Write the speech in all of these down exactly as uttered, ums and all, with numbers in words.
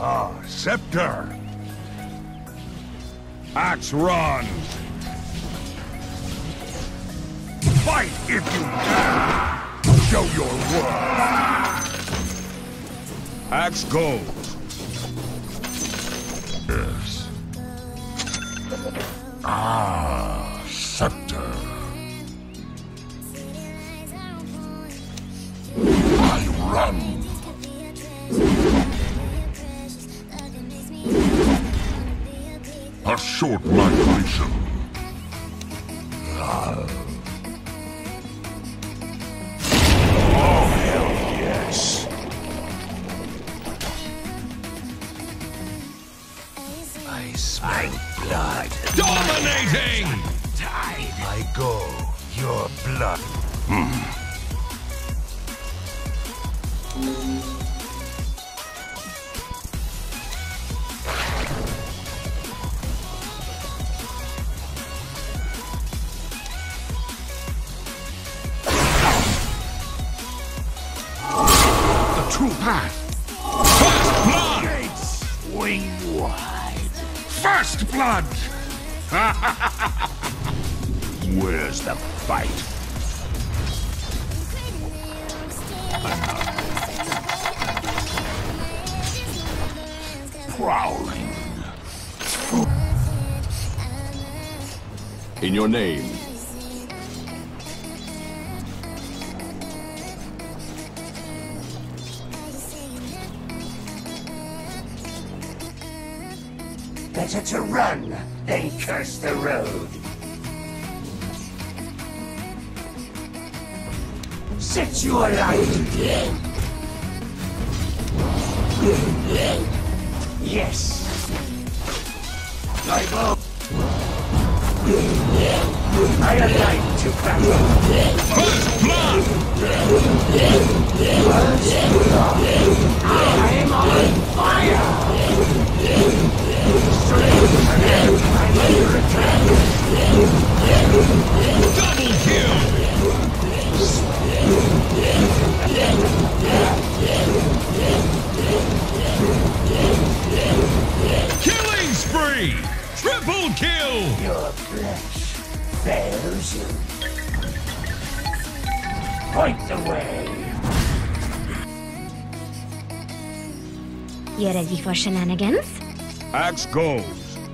Ah, Scepter! Axe run! Fight if you dare! Show your worth! Axe goes. Yes. Ah, Scepter. I run. A short migration. Ah. Oh, hell yes. I smell blood. Dominating! Tide. I go. Your blood. Hmm. The true path. First blood! Gates swing wide. First blood! Where's the fight? Prowling. In your name. Better to run than curse the road. Set you alight. Yes. I go. I alight to battle. First blood! I am on fire. Double kill! Killing spree! Triple kill! Your flesh fails you. Point the way. You ready for shenanigans? Axe goes.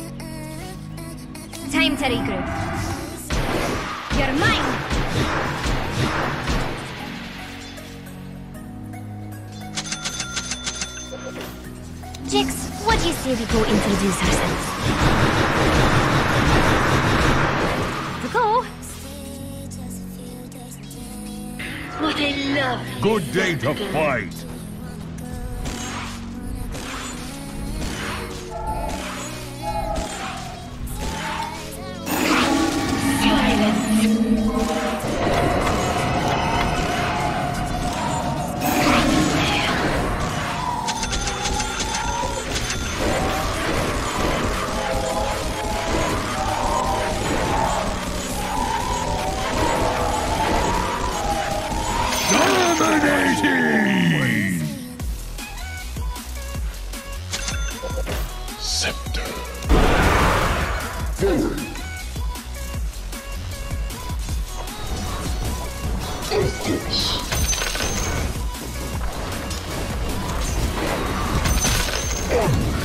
Time to regroup. You're mine! Jix, what do you say we go introduce ourselves? To go? What I love! Good day to fight. Dominating! Scepter. Forward. Focus. Onward.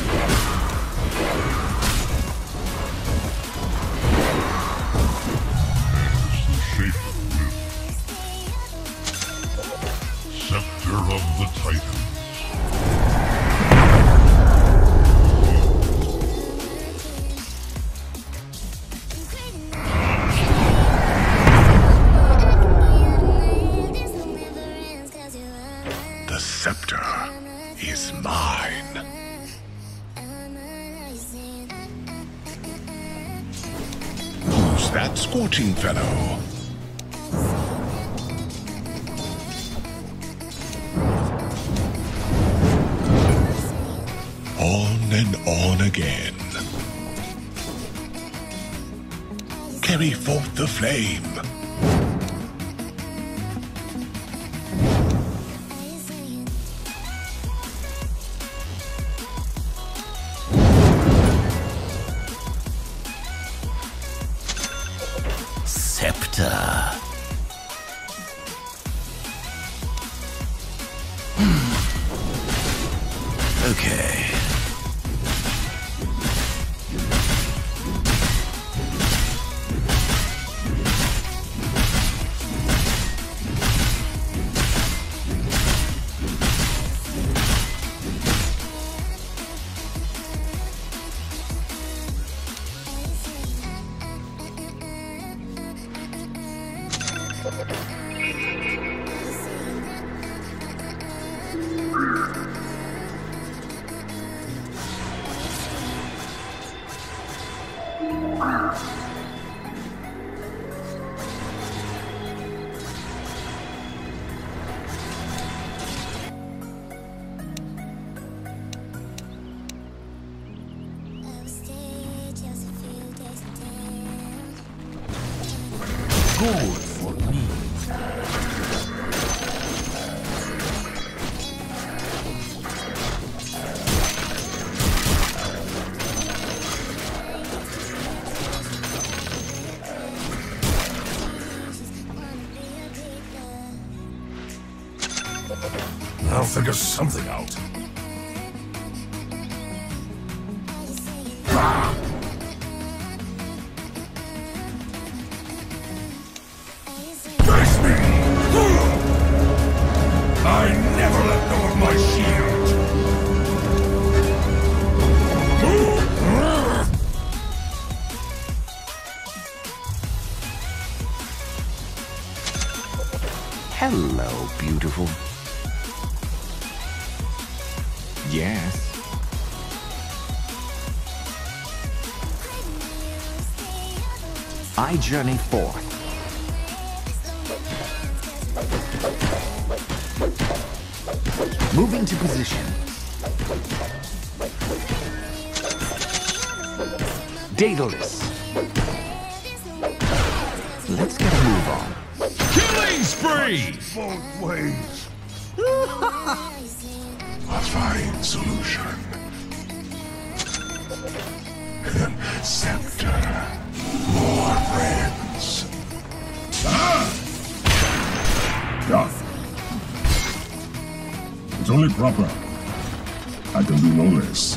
Scepter of the Titans. The scepter is mine. Who's that scorching fellow? On and on again. Carry forth the flame. Okay. Good for me. I'll figure something out. Face me! I never let go of my shield! Hello, beautiful. Yes. I journey forth. Moving to position. Daedalus. Let's get a move on. Killing spree! Both ways. A fine solution. Scepter. More friends. Ah! Yeah. It's only proper. I can do no less.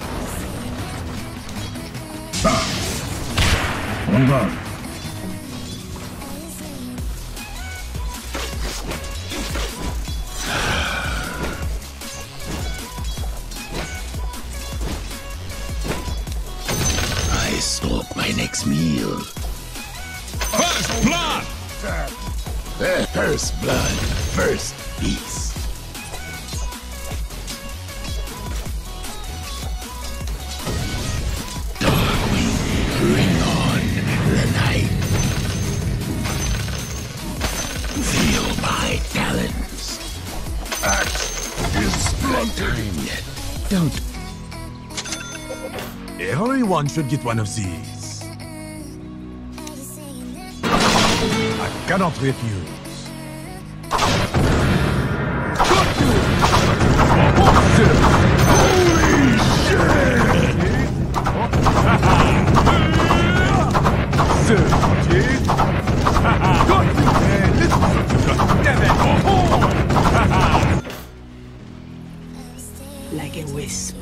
Ah! On guard. I stalk my next meal. First blood! Eh, First blood, first peace. Darkwing, bring on the night. Feel my talons. Axe is spluntered yet. Don't. Everyone should get one of these. I cannot refuse. Like a wisp.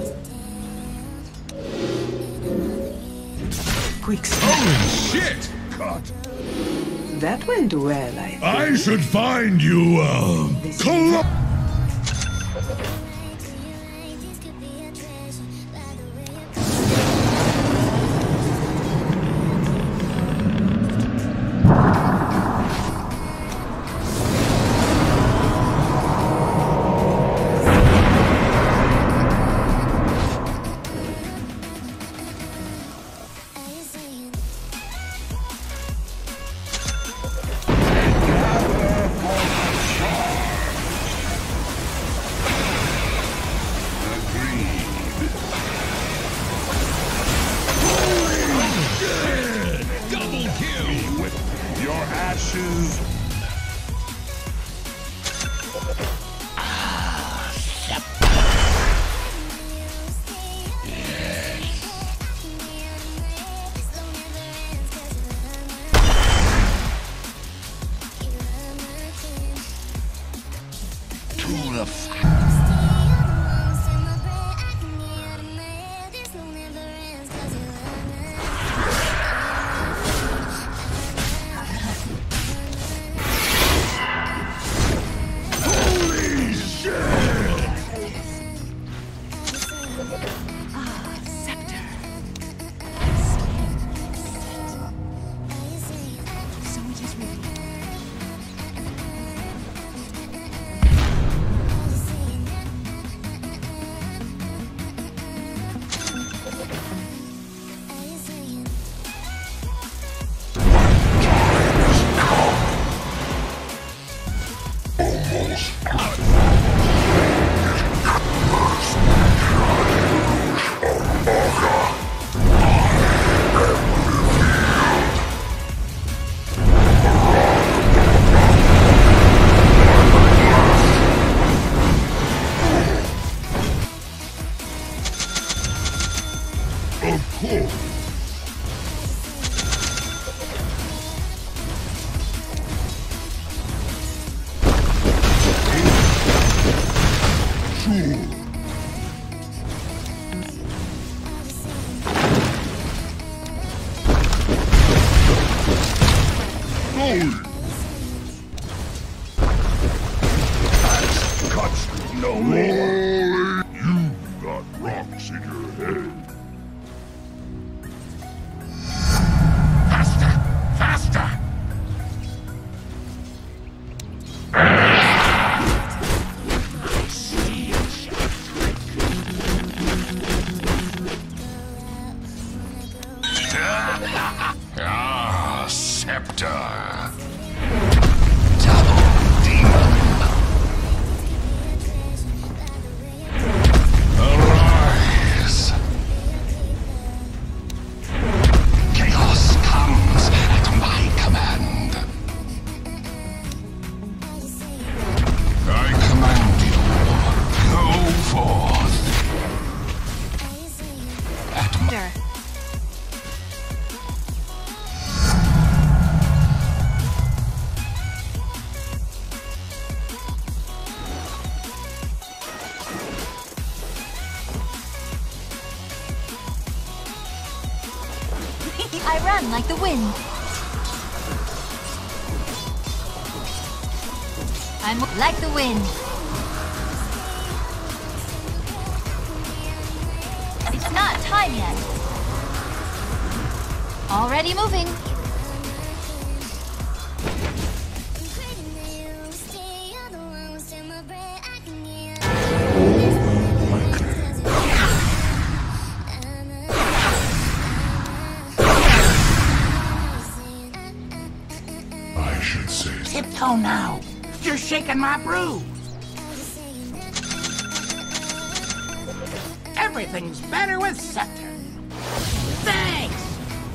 Quick Holy shit! That went well, I think. I should find you, uh, Col- Double kill! with your ashes. To the f- sure. Cuts no more. You got rocks in your head. Faster! Faster! Ah, Scepter. Double demon. Arise. Chaos comes at my command. I command you, go forth. At my Sure. I run like the wind. I'm like the wind. It's not time yet. Already moving. I should say. Tiptoe now! You're shaking my brew! Everything's better with Scepter. Thanks!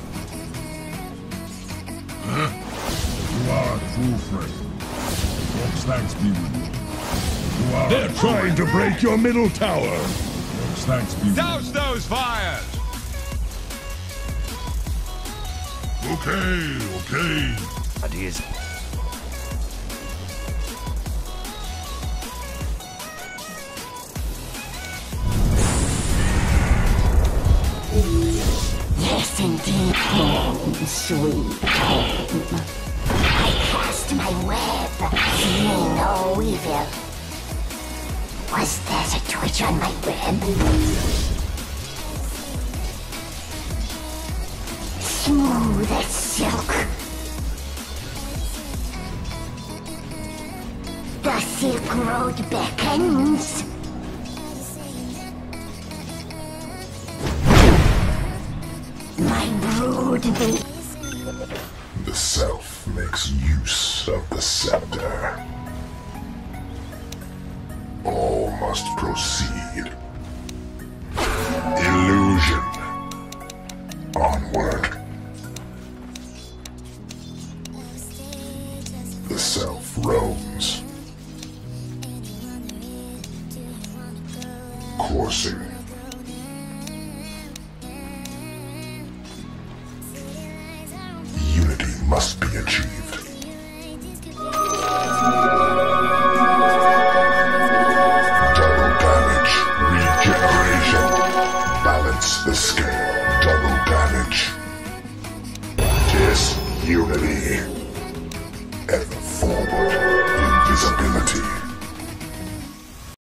You are a true friend. Folks, thanks be with you. You are They're trying to break your middle tower. Folks, thanks be with Douse those fires! you. Okay, okay. But is Yes, indeed. Home, sweet home. I cast my web, seeing no evil. Was that a twitch on my web? Smooth as silk. The Silk Road beckons. My brood be... The self makes use of the scepter. All must proceed. Illusion. Onward. The self roams. Coursing. Unity must be achieved. Double damage. Regeneration. Balance the scale. Double damage. Disunity. Ever forward. Invisibility.